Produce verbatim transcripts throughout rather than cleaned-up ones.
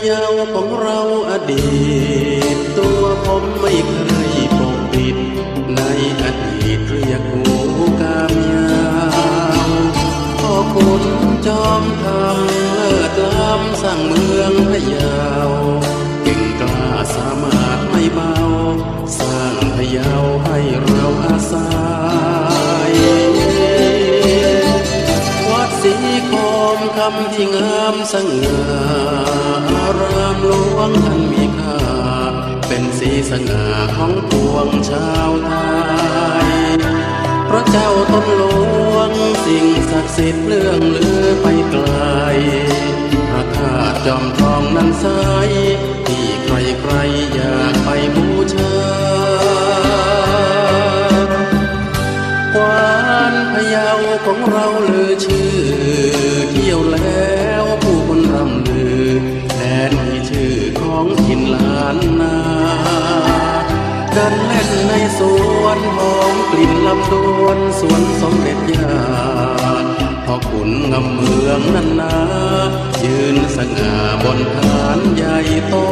ยาของเราอดีตตัวผมไม่เคยปกปิดในอดีตเรียกหูกามยาวพ่อขุนจอมทำเลิศล้ำสร้างเมืองพะเยาเก่งกล้าสามารถไม่เบาสร้างพะเยาให้เราอาศัยวัดศรีโคมคำที่งามสง่าอารามหลวงท่านมีค่าเป็นสีสง่าของปวงชาวไทยพระเจ้าต้นหลวงสิ่งศักดิ์สิทธิ์เรื่องลือไปไกลพระธาตุจอมทองนั้นใสที่ใครใครอยากไปบูชากวานพะเยาของเราลือชื่อเที่ยวแล้วผู้คนร่ำลือแทนที่ชื่อของถิ่นล้านนาเดินเล่นในสวนหอมกลิ่นลำดวนสวนสมเด็จย่าพ่อขุนงามเมืองนั้นนายืนสง่าบนฐานใหญ่โต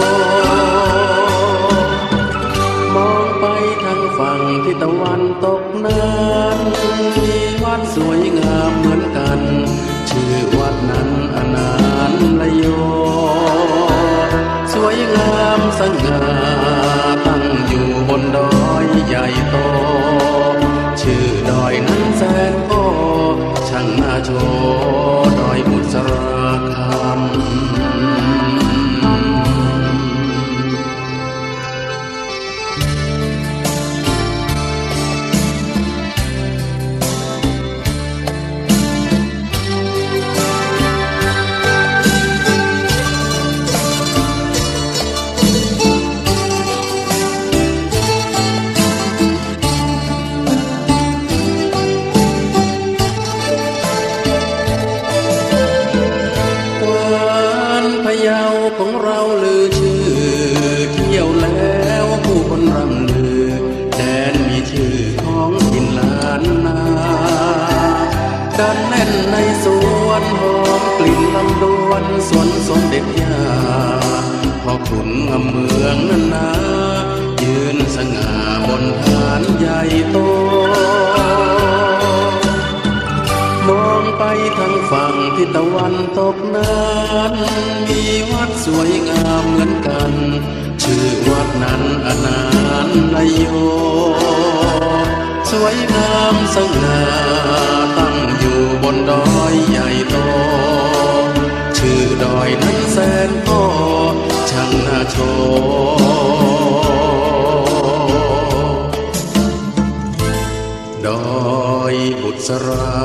มองไปทางฝั่งทิศตะวันตกนั้นมีวัดสวยงามเหมือนกันชื่อวัดนั้นอนันตโยสวยงามสง่าตั้งอยู่บนดอยใหญ่โตชื่อดอยนั้นแสนโอ้ช่างน่าโชว์ดอยบุษราคำของเราลือชื่อเที่ยวแล้วผู้คนร่ำลือแดนมีชื่อของถิ่นล้านนาการเล่นในสวนหอมกลิ่นลำดวนสวนสมเด็จย่าพ่อขุนงามเมืองนั้นนายืนสง่าบนฐานใหญ่โตมองไปทางฝั่งทิศตะวันตกนั้นมีวัดสวยงามเหมือนกันชื่อวัดนั้นอนันตโยสวยงามสง่าตั้งอยู่บนดอยใหญ่โตชื่อดอยนั้นแสนโอ้ช่างน่าโชว์ดอยบุษรา